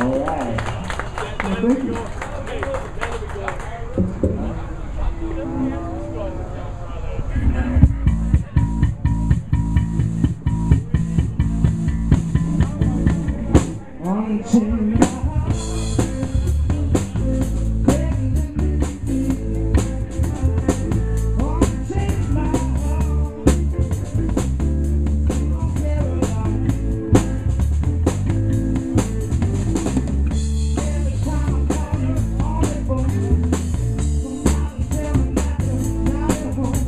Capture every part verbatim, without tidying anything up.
All right. Well, thank you. Unchain my heart. Unchain my heart. Don't care about me. Every time I call you on the phone, somebody tell me that you're not at home.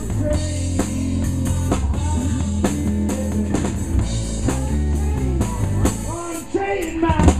Unchain my heart.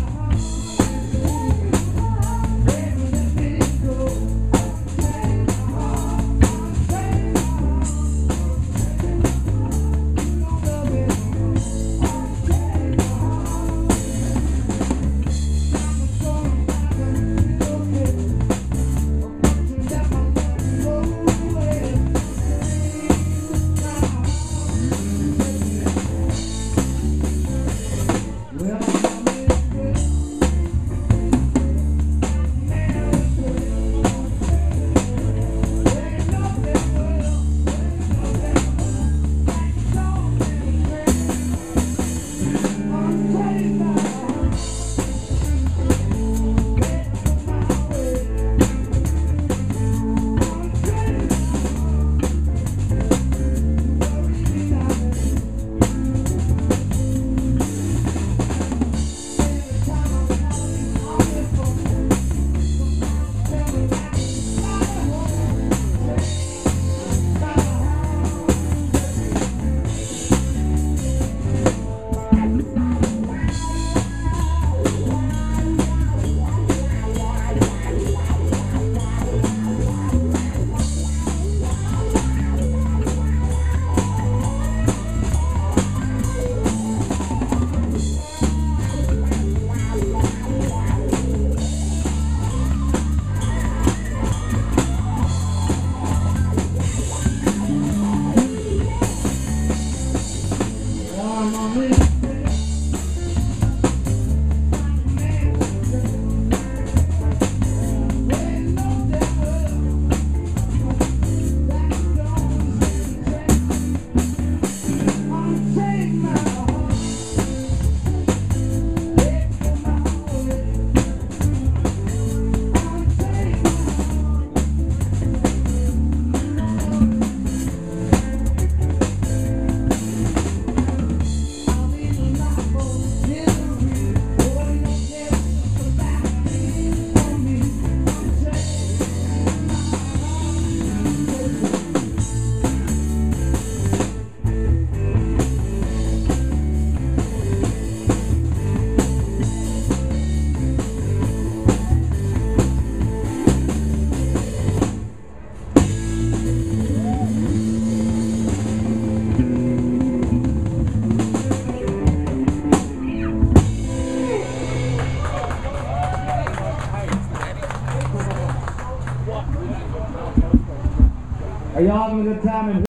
Are y'all having a good time in